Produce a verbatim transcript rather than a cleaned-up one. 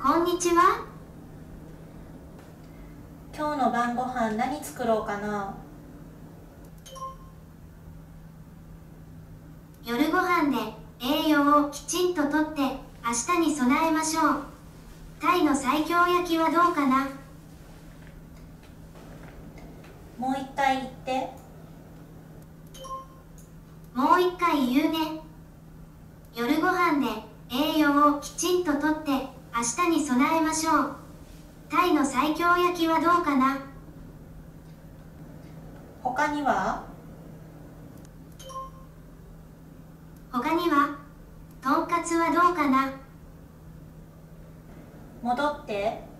こんにちは。 今日の晩ご飯何作ろうかな。 夜ご飯で栄養をきちんととって明日に備えましょう。タイの西京焼きはどうかな。 もう一回言って。 もう一回言うね。夜ご飯で栄養をきちんととって明日に備えましょう。タイの西京焼きはどうかな。 他には？ 他には、とんかつはどうかな。 戻って。